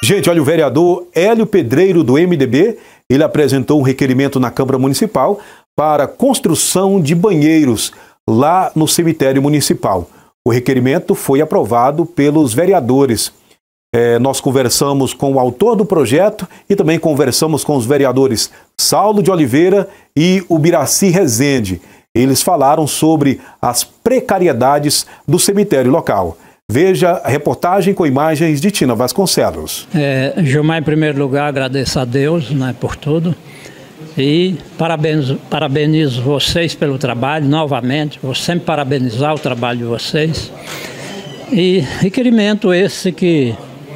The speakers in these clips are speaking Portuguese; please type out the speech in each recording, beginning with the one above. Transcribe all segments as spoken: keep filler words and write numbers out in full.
Gente, olha, o vereador Hélio Pedreiro, do M D B, ele apresentou um requerimento na Câmara Municipal para construção de banheiros lá no cemitério municipal. O requerimento foi aprovado pelos vereadores. É, nós conversamos com o autor do projeto e também conversamos com os vereadores Saulo de Oliveira e Ubiraci Rezende. Eles falaram sobre as precariedades do cemitério local. Veja a reportagem com imagens de Tina Vasconcelos. É, Gilmar, em primeiro lugar, agradeço a Deus, né, por tudo. E parabenizo, parabenizo vocês pelo trabalho, novamente. Vou sempre parabenizar o trabalho de vocês. E requerimento esse que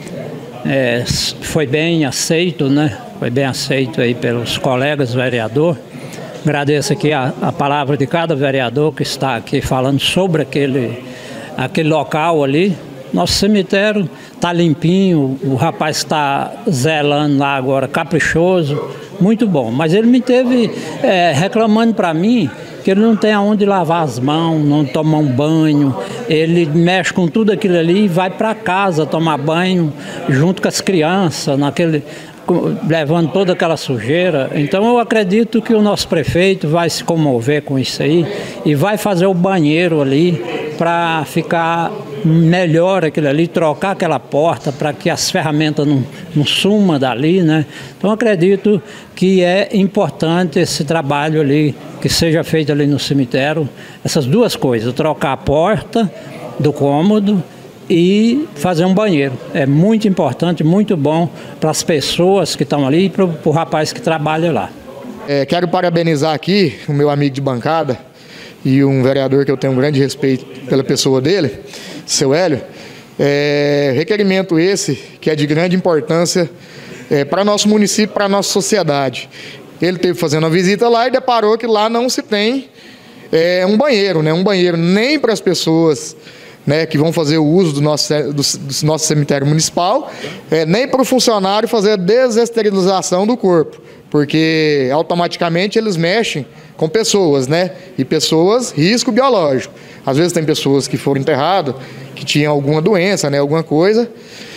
é, foi bem aceito, né? Foi bem aceito aí pelos colegas vereadores. Agradeço aqui a, a palavra de cada vereador que está aqui falando sobre aquele, aquele local ali. Nosso cemitério está limpinho, o rapaz está zelando lá agora, caprichoso, muito bom. Mas ele me teve é, reclamando para mim que ele não tem aonde lavar as mãos, não tomar um banho. Ele mexe com tudo aquilo ali e vai para casa tomar banho junto com as crianças, naquele, levando toda aquela sujeira. Então eu acredito que o nosso prefeito vai se comover com isso aí e vai fazer o banheiro ali para ficar melhor aquilo ali, trocar aquela porta para que as ferramentas não, não sumam dali, né? Então acredito que é importante esse trabalho ali, que seja feito ali no cemitério, essas duas coisas, trocar a porta do cômodo e fazer um banheiro. É muito importante, muito bom para as pessoas que estão ali e para o rapaz que trabalha lá. É, quero parabenizar aqui o meu amigo de bancada e um vereador que eu tenho um grande respeito pela pessoa dele, seu Hélio. É, requerimento esse que é de grande importância é, para nosso município, para a nossa sociedade. Ele esteve fazendo uma visita lá e deparou que lá não se tem é, um banheiro, né? Um banheiro nem para as pessoas, né, que vão fazer o uso do nosso, do, do nosso cemitério municipal, é, nem para o funcionário fazer a desesterilização do corpo, porque automaticamente eles mexem com pessoas, né? E pessoas, risco biológico. Às vezes tem pessoas que foram enterradas, que tinham alguma doença, né? Alguma coisa.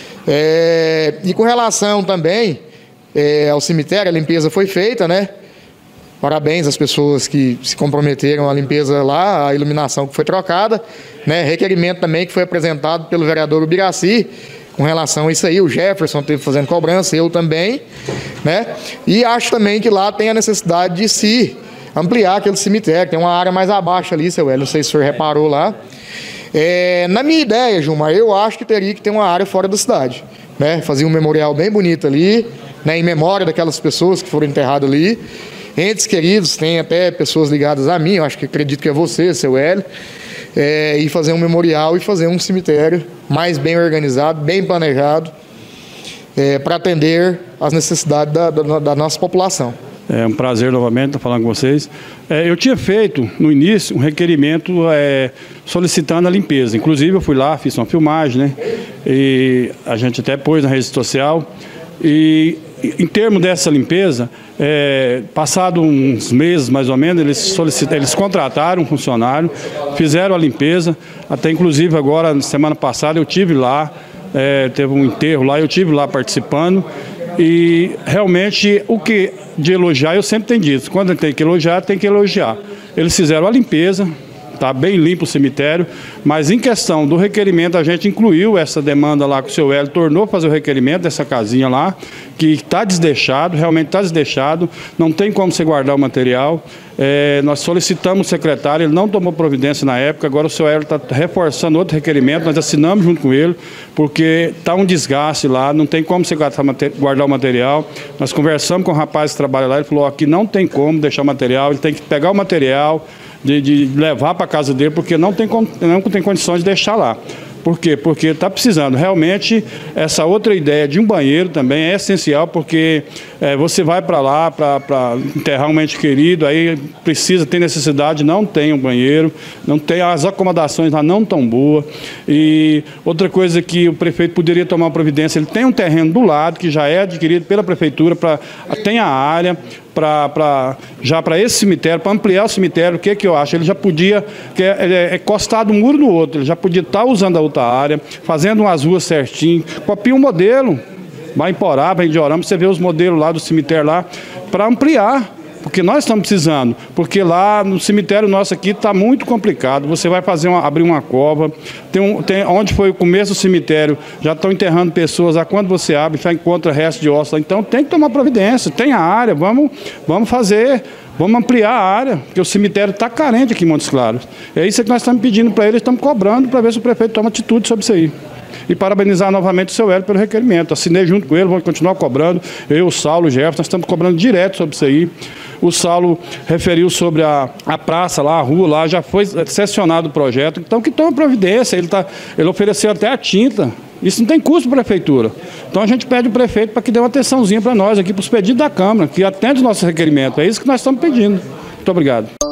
É, e com relação também é, ao cemitério, a limpeza foi feita, né? Parabéns às pessoas que se comprometeram à limpeza lá, a iluminação que foi trocada, né? Requerimento também que foi apresentado pelo vereador Ubiraci, com relação a isso aí, o Jefferson esteve fazendo cobrança, eu também, né? E acho também que lá tem a necessidade de se ampliar aquele cemitério, tem uma área mais abaixo ali, seu Hélio, não sei se o senhor reparou lá. É, na minha ideia, Gilmar, eu acho que teria que ter uma área fora da cidade, né? Fazer um memorial bem bonito ali, né? Em memória daquelas pessoas que foram enterradas ali. Entes queridos, tem até pessoas ligadas a mim, eu acho que acredito que é você, seu Hélio. É, e fazer um memorial e fazer um cemitério mais bem organizado, bem planejado, é, para atender às necessidades da, da, da nossa população. É um prazer novamente estar falando com vocês. É, eu tinha feito, no início, um requerimento é, solicitando a limpeza. Inclusive, eu fui lá, fiz uma filmagem, né? E a gente até pôs na rede social. E, em termos dessa limpeza, é, passado uns meses, mais ou menos, eles, solicitaram, eles contrataram um funcionário, fizeram a limpeza. Até, inclusive, agora, semana passada, eu tive lá, é, teve um enterro lá, eu tive lá participando. E realmente o que de elogiar eu sempre tenho dito, quando tem que elogiar, tem que elogiar. Eles fizeram a limpeza, está bem limpo o cemitério, mas em questão do requerimento a gente incluiu essa demanda lá que o seu Hélio tornou fazer o requerimento dessa casinha lá, que está desdeixado, realmente está desdeixado, não tem como você guardar o material. É, nós solicitamos o secretário, ele não tomou providência na época, agora o seu Hélio está reforçando outro requerimento, nós assinamos junto com ele, porque está um desgaste lá, não tem como você guardar o material. Nós conversamos com o rapaz que trabalha lá, ele falou que não tem como deixar o material, ele tem que pegar o material, de, de levar para a casa dele, porque não tem, não tem condições de deixar lá. Por quê? Porque está precisando. Realmente, essa outra ideia de um banheiro também é essencial, porque é, você vai para lá para enterrar um ente querido, aí precisa, tem necessidade, não tem um banheiro, não tem, as acomodações lá não estão boas. E outra coisa que o prefeito poderia tomar uma providência, ele tem um terreno do lado, que já é adquirido pela prefeitura, pra, tem a área, Pra, pra, já para esse cemitério, para ampliar o cemitério, o que, que eu acho? Ele já podia, que é, é, é costado um muro no outro, ele já podia estar usando a outra área, fazendo umas ruas certinho, copia um modelo vai em Porá, vai em Diorama, você vê os modelos lá do cemitério lá, para ampliar, porque nós estamos precisando, porque lá no cemitério nosso aqui está muito complicado, você vai fazer uma, abrir uma cova, tem um, tem, onde foi o começo do cemitério, já estão enterrando pessoas, a quando você abre, já encontra resto de ossos lá, então tem que tomar providência, tem a área, vamos, vamos fazer, vamos ampliar a área, porque o cemitério está carente aqui em Montes Claros. É isso que nós estamos pedindo para eles, estamos cobrando para ver se o prefeito toma atitude sobre isso aí. E parabenizar novamente o seu Hélio pelo requerimento. Assinei junto com ele, vamos continuar cobrando. Eu, o Saulo, o Jefferson, nós estamos cobrando direto sobre isso aí. O Saulo referiu sobre a, a praça lá, a rua lá, já foi sessionado o projeto. Então que tome providência, ele, tá, ele ofereceu até a tinta. Isso não tem custo para a prefeitura. Então a gente pede o prefeito para que dê uma atençãozinha para nós aqui, para os pedidos da Câmara, que atende os nossos requerimentos. É isso que nós estamos pedindo. Muito obrigado.